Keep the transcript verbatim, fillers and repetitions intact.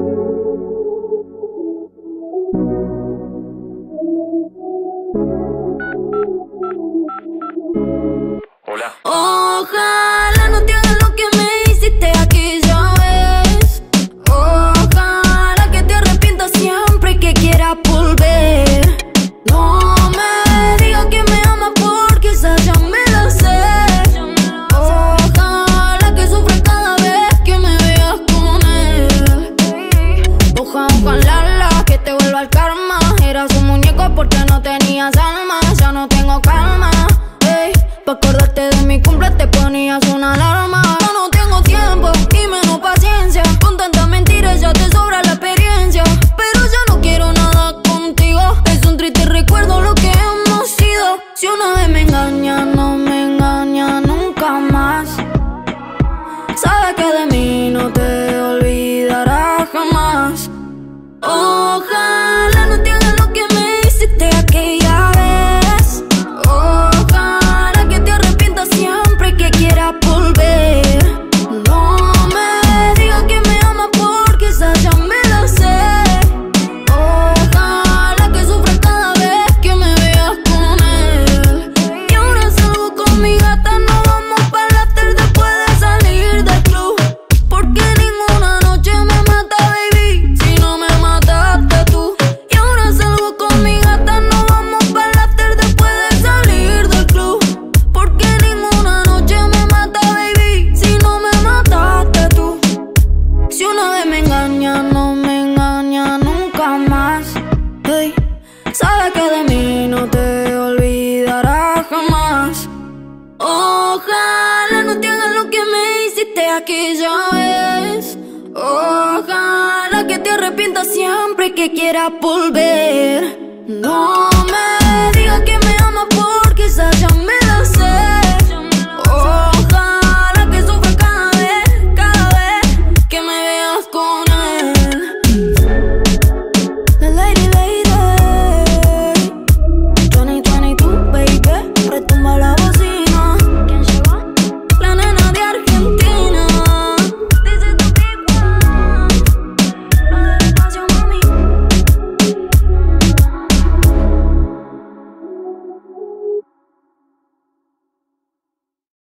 Hola. Ojalá no te hagas lo que me hiciste aquella vez. Ojalá que te arrepientas siempre que quieras volver. No me digas que me amas porque esa ya me la sé. Ojalá que sufras cada vez que me veas con él. Ojalá que te vuelva el karma. Eras un muñeco porque no tenías alma. Ya no tengo calma. Pa' acordarte de mi cumple te ponías una alarma. Yo no tengo tiempo y menos paciencia. Con tantas mentiras ya te sobra la experiencia. Pero ya no quiero nada contigo. Es un triste recuerdo lo que hemos sido. Si una vez me engaña, no me engaña nunca más. Sabes que de mí no te olvidarás jamás. Ojalá no te hagas lo que me hiciste aquella vez. Ojalá que te arrepientas siempre que quieras volver. No me digas que me amas porque esa ya me la sé. Ojalá que sufras cada vez que me veas con él. Y ahora salgo con mi gata, no vamos para el after después de salir del club. Porque ninguna noche me mata, baby, si no me mataste tú. Y ahora salgo con mi gata, no vamos para el after después de salir del club. Porque ninguna noche me mata, baby, si no me mataste tú. Si una vez me engaña, no me engaña nunca más. Hey, sabes que de mí no te olvidarás jamás. Ojalá no te hagas lo que me hiciste aquella vez. Ojalá que te arrepientas siempre que quieras volver. No